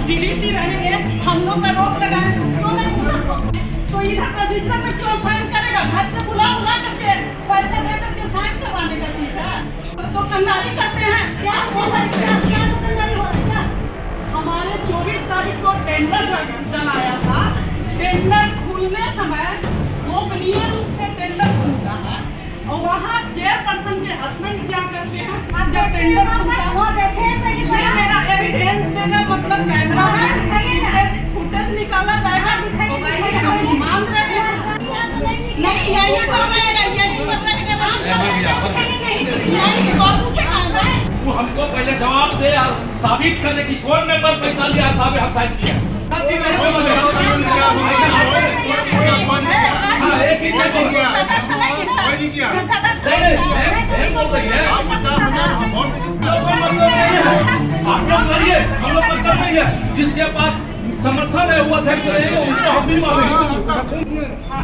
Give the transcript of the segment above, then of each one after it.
DDC रहेंगे, हम लोग का रोक लगाए तो नहीं, तो इधर रजिस्टर में क्यों साइन करेगा? घर से बुला करके पैसा दे करके साइन करवाने का चीज है। तो दुकानदारी करते हैं क्या? दुकानदारी हो रही है। हमारे 24 तारीख को टेंडर डलाया था। टेंडर खुलने समय गोपनीय रूप से टेंडर खुलता है और वहाँ चेयरपर्सन के हस्बैंड क्या करते हैं, जब टेंडर खुलता है वो देखे, ये मेरा एविडेंस देना मतलब कैमरा में फुटेज निकाला जाएगा। हम मांग रहे हैं नहीं, यही करवाएगा, यही वो हमको पहले जवाब दे, साबित करने की कौन मेंबर पैसा लिया, साहब हम साइन किया। हम लोग मतलब नहीं है, जिसके पास समर्थन है वो अध्यक्ष रहेगा, उनको हम भी मानेंगे।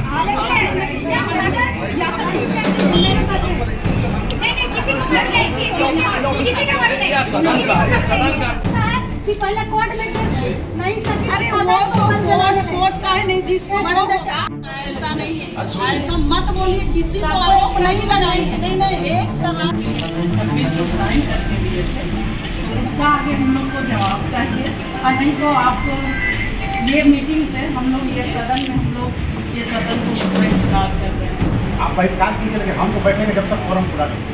पहले कोर्ट में नहीं सकती। अरे वो तो कोर्ट का है नहीं, जिसको ऐसा नहीं है, ऐसा मत बोलिए, किसी को आरोप नहीं लगाएंगे। नहीं एक तरह जो साइन करके दिए थे उसका आगे हम लोग को जवाब चाहिए, और नहीं तो आपको ये मीटिंग से हम लोग ये सदन में हम लोग ये सदन को बहिष्कार कर रहे हैं। आप बहिष्कार कीजिए, लेकिन हम तो बैठेंगे जब तक फॉर्म पूरा नहीं।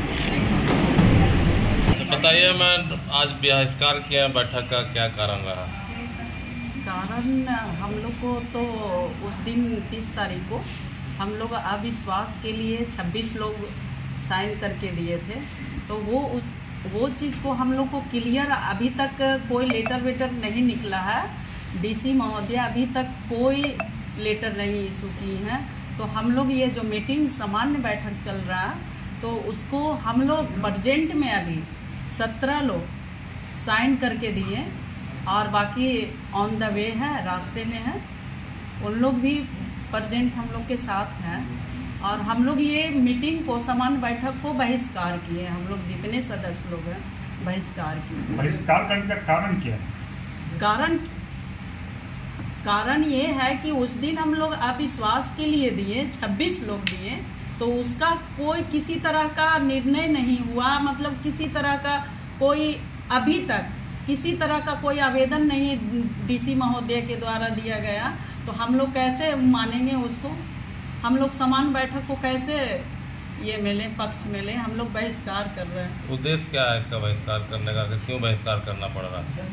बताइए, मैं आज बहिष्कार किया बैठक का क्या कारण रहा? कारण हम लोग को तो उस दिन 30 तारीख को हम लोग अविश्वास के लिए 26 लोग साइन करके दिए थे, तो वो चीज़ को हम लोग को क्लियर अभी तक कोई लेटर वेटर नहीं निकला है। डीसी महोदय अभी तक कोई लेटर नहीं इशू की हैं, तो हम लोग ये जो मीटिंग सामान्य बैठक चल रहा है तो उसको हम लोग प्रेजेंट में अभी 17 लोग साइन करके दिए और बाकी ऑन द वे है, रास्ते में है, उन लोग भी प्रेजेंट हम लोग के साथ हैं। और हम लोग ये मीटिंग को सामान्य बैठक को बहिष्कार किए, हम लोग जितने सदस्य लोग हैं बहिष्कार किए। बहिष्कार करने का कारण क्या है? कारण ये है कि उस दिन हम लोग अविश्वास के लिए दिए, 26 लोग दिए, तो उसका कोई किसी तरह का निर्णय नहीं हुआ, मतलब किसी तरह का कोई अभी तक किसी तरह का कोई आवेदन नहीं डीसी महोदय के द्वारा दिया गया, तो हम लोग कैसे मानेंगे उसको? हम लोग समान बैठक को कैसे ये मिले, पक्ष मिले? हम लोग बहिष्कार कर रहे हैं। उद्देश्य क्या है इसका बहिष्कार करने का, क्यों बहिष्कार करना पड़ रहा है?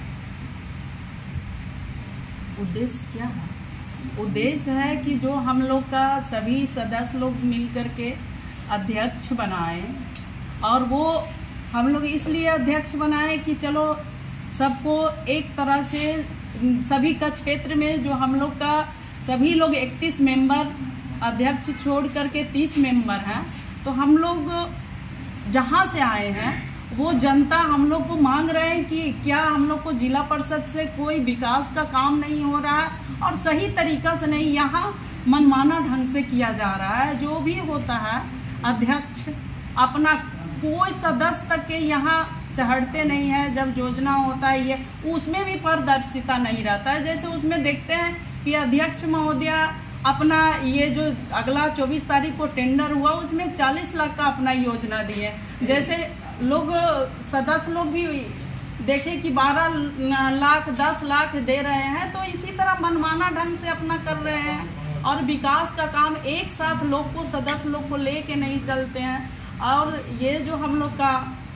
उद्देश्य क्या है? उद्देश्य है कि जो हम लोग का सभी सदस्य लोग मिल करके अध्यक्ष बनाए, और वो हम लोग इसलिए अध्यक्ष बनाए कि चलो सबको एक तरह से सभी का क्षेत्र में जो हम लोग का सभी लोग 31 मेंबर अध्यक्ष छोड़ करके 30 मेंबर हैं, तो हम लोग जहाँ से आए हैं वो जनता हम लोग को मांग रहे हैं कि क्या हम लोग को जिला परिषद से कोई विकास का काम नहीं हो रहा है और सही तरीका से नहीं, यहाँ मनमाना ढंग से किया जा रहा है। जो भी होता है अध्यक्ष अपना कोई सदस्य तक के यहाँ चढ़ते नहीं है, जब योजना होता है ये उसमें भी पारदर्शिता नहीं रहता है। जैसे उसमें देखते हैं कि अध्यक्ष महोदय अपना ये जो अगला 24 तारीख को टेंडर हुआ उसमें 40 लाख का अपना योजना दिए, जैसे लोग सदस्य लोग भी देखे कि 12 लाख 10 लाख दे रहे हैं, तो इसी तरह मनमाना ढंग से अपना कर रहे हैं और विकास का काम एक साथ लोग को सदस्य लोग को लेके नहीं चलते हैं। और ये जो हम लोग का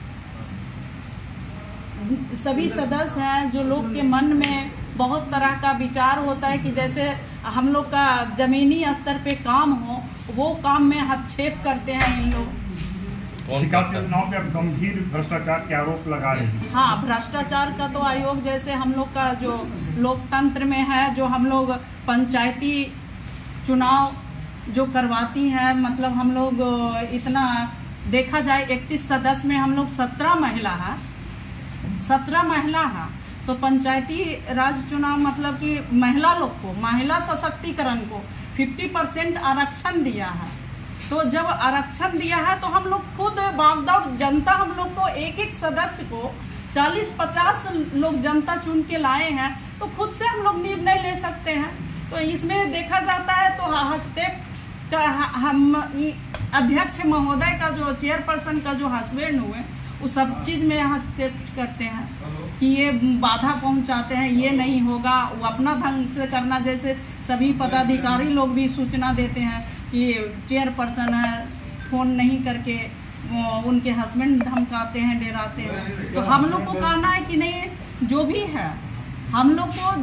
सभी सदस्य हैं, जो लोग के मन में बहुत तरह का विचार होता है कि जैसे हम लोग का जमीनी स्तर पे काम हो, वो काम में हस्तक्षेप करते हैं इन लोग। विकास योजनाओं पे गंभीर भ्रष्टाचार के आरोप लगा रहे हैं। हाँ, भ्रष्टाचार का तो आयोग जैसे हम लोग का जो लोकतंत्र में है, जो हम लोग पंचायती चुनाव जो करवाती हैं, मतलब हम लोग इतना देखा जाए 31 सदस्य में हम लोग 17 महिला है, 17 महिला है, तो पंचायती राज चुनाव मतलब कि महिला लोग को, महिला सशक्तिकरण को 50% आरक्षण दिया है। तो जब आरक्षण दिया है तो हम लोग खुद बागदौड़ जनता हम लोग को एक एक सदस्य को 40-50 लोग जनता चुन के लाए हैं, तो खुद से हम लोग निर्णय ले सकते हैं। तो इसमें देखा जाता है तो हस्तक्षेप का हम अध्यक्ष महोदय का जो चेयरपर्सन का जो हस्बैंड हुए वो सब चीज़ में हस्तक्षेप करते हैं कि ये बाधा पहुंचाते हैं, ये नहीं होगा, वो अपना ढंग से करना। जैसे सभी पदाधिकारी लोग भी सूचना देते हैं कि चेयरपर्सन है, फ़ोन नहीं करके उनके हस्बैंड धमकाते हैं, डराते हैं। तो हम लोग को कहना है कि नहीं, जो भी है हम लोग को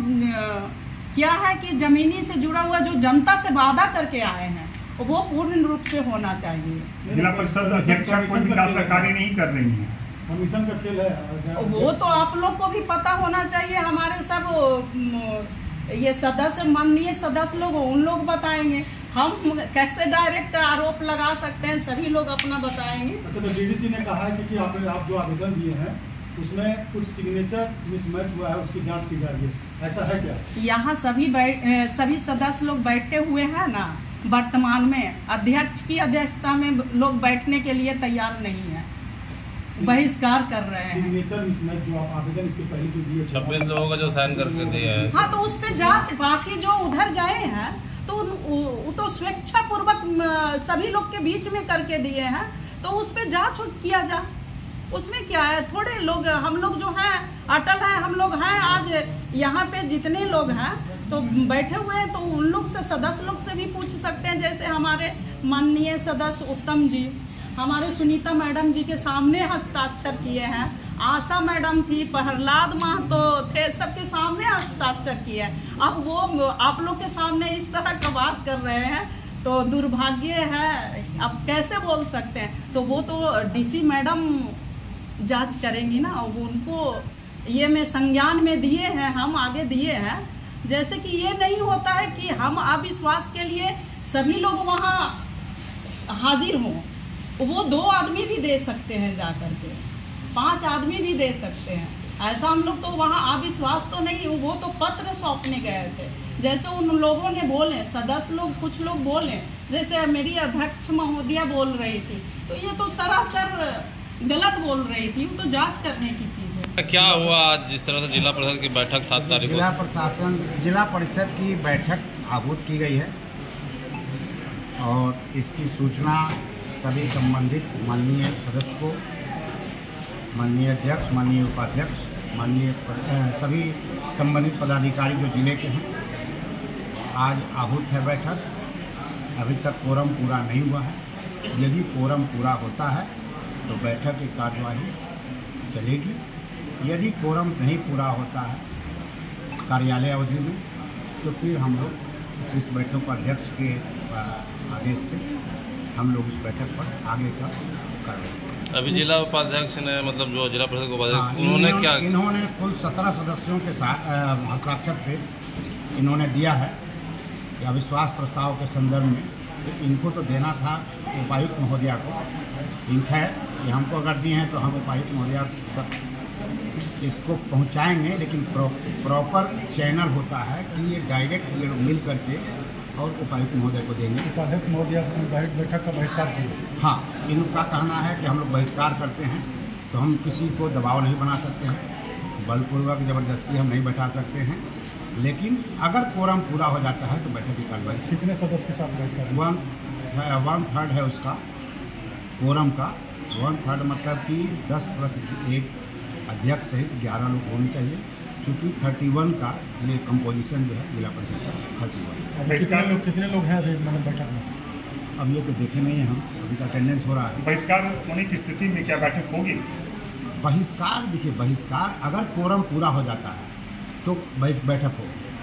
क्या है कि जमीनी से जुड़ा हुआ जो जनता से वादा करके आए हैं वो पूर्ण रूप से होना चाहिए। जिला परिषद अध्यक्ष कोई विकास कार्य नहीं कर रही है, कमीशन का खेल है वो तो आप लोग को भी पता होना चाहिए। हमारे सब ये सदस्य, माननीय सदस्य लोग, उन लोग बताएंगे, हम कैसे डायरेक्ट आरोप लगा सकते हैं, सभी लोग अपना बताएंगे। अच्छा, तो डीडीसी ने कहा है कि आप जो आवेदन दिए हैं उसमें कुछ सिग्नेचर मिसमैच हुआ है, उसकी जांच की जा रही है, ऐसा है क्या? यहाँ सभी सदस्य लोग बैठे हुए हैं ना, वर्तमान में अध्यक्ष की अध्यक्षता में लोग बैठने के लिए तैयार नहीं है, बहिष्कार कर रहे हैं। सिग्नेचर मिसमैच जो आप आवेदन इसके पहले जो दिए 26 लोगों का जो साइन करके दिया है, हाँ, तो उस पर जांच, बाकी जो उधर गए हैं तो वो तो स्वेच्छा पूर्वक सभी लोग के बीच में करके दिए हैं, तो उस पर जांच किया जा, उसमें क्या है। थोड़े लोग, हम लोग जो हैं अटल हैं, हम लोग हैं, आज यहाँ पे जितने लोग हैं तो बैठे हुए हैं, तो उन लोग से, सदस्य लोग से भी पूछ सकते हैं। जैसे हमारे माननीय सदस्य उत्तम जी, हमारे सुनीता मैडम जी के सामने हस्ताक्षर किए हैं, आशा मैडम थी, प्रहलाद महतो थे, सबके सामने हस्ताक्षर किए हैं। अब वो आप लोग के सामने इस तरह का बात कर रहे हैं तो दुर्भाग्य है, अब कैसे बोल सकते हैं। तो वो तो डीसी मैडम जांच करेंगी ना, वो उनको ये में संज्ञान में दिए हैं, हम आगे दिए हैं। जैसे कि ये नहीं होता है कि हम अविश्वास के लिए सभी लोग वहाँ हाजिर हों, वो 2 आदमी भी दे सकते हैं, जा करके 5 आदमी भी दे सकते हैं। ऐसा हम लोग तो वहाँ अविश्वास तो नहीं, वो तो पत्र सौंपने गए थे। जैसे उन लोगों ने बोले, सदस्य लोग, कुछ लोग बोले, जैसे मेरी अध्यक्ष महोदया बोल रही थी, तो ये तो सरासर गलत बोल रही थी, वो तो जांच करने की चीज है। क्या हुआ आज जिस तरह से जिला परिषद की बैठक 7 तारीख को? जिला परिषद की बैठक आहूत की गई है और इसकी सूचना सभी संबंधित माननीय सदस्य को, माननीय अध्यक्ष, माननीय उपाध्यक्ष, माननीय सभी संबंधित पदाधिकारी जो जिले के हैं, आज आहूत है बैठक। अभी तक कोरम पूरा नहीं हुआ है। यदि कोरम पूरा होता है तो बैठक की कार्यवाही चलेगी। यदि कोरम नहीं पूरा होता है कार्यालय अवधि में, तो फिर हम लोग इस बैठक को अध्यक्ष के आदेश से हम लोग इस बैठक पर आगे का करेंगे। अभी जिला उपाध्यक्ष ने, मतलब जो जिला परिषद उपाध्यक्ष, उन्होंने क्या, इन्होंने कुल 17 सदस्यों के साथ हस्ताक्षर से इन्होंने दिया है कि अविश्वास प्रस्ताव के संदर्भ में, तो इनको तो देना था उपायुक्त महोदया को। ठीक है, ये हमको अगर दिए हैं तो हम उपायुक्त महोदया तक इसको पहुंचाएंगे, लेकिन प्रॉपर चैनल होता है कि ये डायरेक्ट ये लोग मिल करके और उपायुक्त महोदय को देंगे। उपाध्यक्ष महोदया बैठक का बहिष्कार किया। हाँ, इनका कहना है कि हम लोग बहिष्कार करते हैं, तो हम किसी को दबाव नहीं बना सकते हैं, बलपूर्वक ज़बरदस्ती हम नहीं बैठा सकते हैं। लेकिन अगर कोरम पूरा हो जाता है तो बैठक की कार्रवाई। कितने सदस्य के साथ बहिष्कार? 1/3 है उसका कोरम का। 1/3 मतलब कि 10 + 1 अध्यक्ष सहित 11 लोग होने चाहिए, क्योंकि 31 का ये कंपोजिशन जो है जिला परिषद का 31। कितने लोग हैं अभी मतलब बैठक में? अब ये तो देखे नहीं हैं हम, अभी का अटेंडेंस हो रहा है। बहिष्कार होने की स्थिति में क्या बैठक होगी? बहिष्कार, देखिए, बहिष्कार अगर कोरम पूरा हो जाता है तो बैठक होगी।